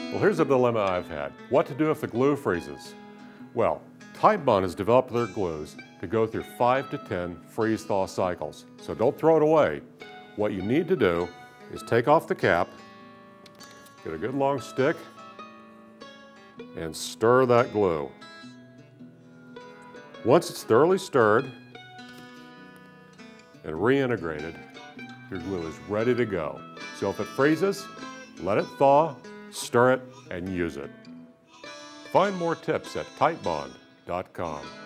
Well, here's a dilemma I've had. What to do if the glue freezes? Well, Titebond has developed their glues to go through 5 to 10 freeze-thaw cycles. So don't throw it away. What you need to do is take off the cap, get a good long stick, and stir that glue. Once it's thoroughly stirred and reintegrated, your glue is ready to go. So if it freezes, let it thaw, stir it, and use it. Find more tips at titebond.com.